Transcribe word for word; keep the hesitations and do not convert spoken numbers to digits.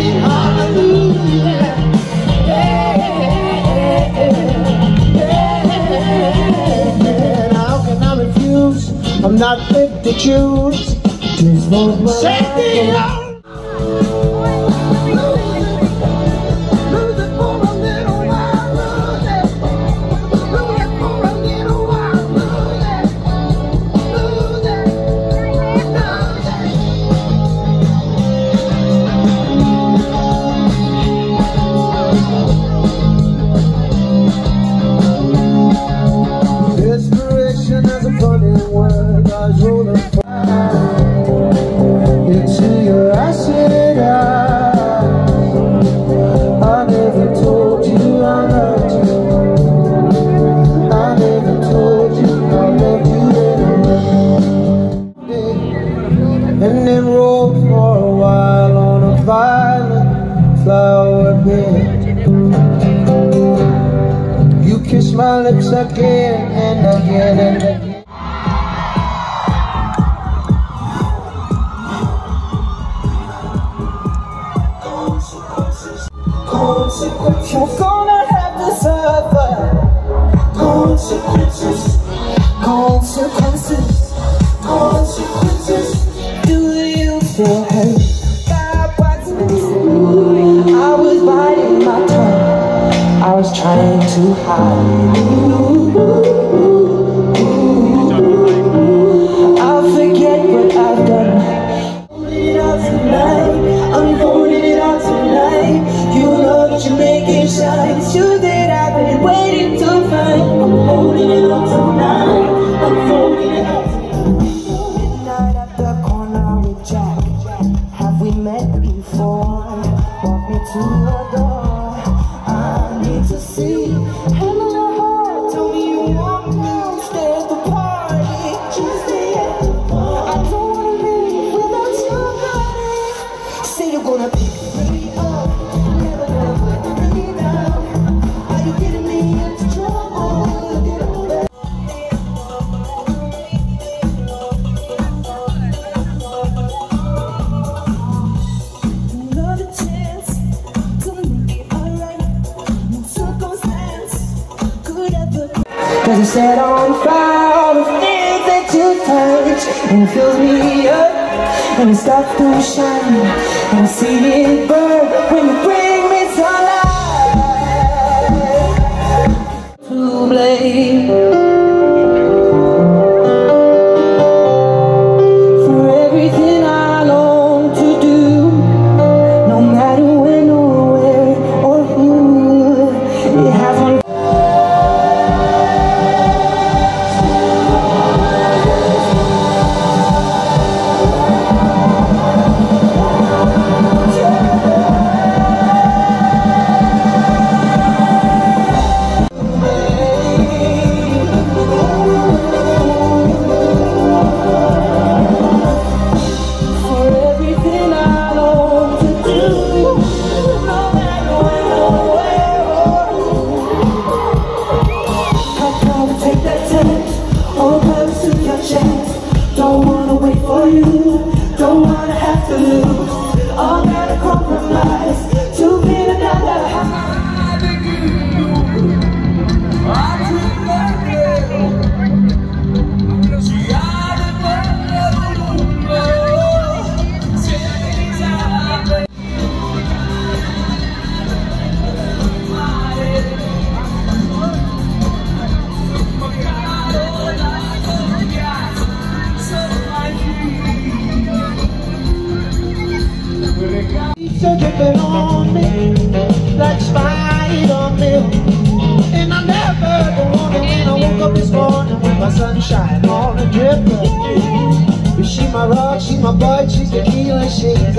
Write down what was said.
hallelujah. Yeah, yeah, yeah. How can I refuse? I'm not fit to choose. Just for my life. And then roll for a while on a violet flower bed. You kiss my lips again and again and again. Consequences, consequences. You're gonna have to suffer. Consequences, consequences, consequences. Do you feel hurt? I was biting my tongue. I was trying to hide. I'll forget what I've done. Holding it out tonight. I'm holding it out tonight. You know that you make it shine. It's you that I've been waiting to find. I'm holding it out tonight. I'm holding it out tonight. Midnight at the corner with Jack. Have we met before? Walk me to your door. I need to see. Hand on your heart. Tell me you want me. Stay at the party. Tuesday at the bar. I don't wanna leave without your body. Say you're gonna pick me up. Never, never put me down. Are you getting me into trouble? Get over. Another chance to make it alright. No circumstance could ever. Cause you set on fire all the things that you touch. And it fills me up. And it starts to shine. And I see it burn when you bring me to life. To blame for everything I long to do. No matter when or where or who. It has one. Don't wanna wait for you, don't wanna have to lose. All gotta compromise to be another high. So dripping on me like Spider-Man. And I never wanted when I woke up this morning with my sunshine on a dripper. But she my rock, she my bud, she's the key, she's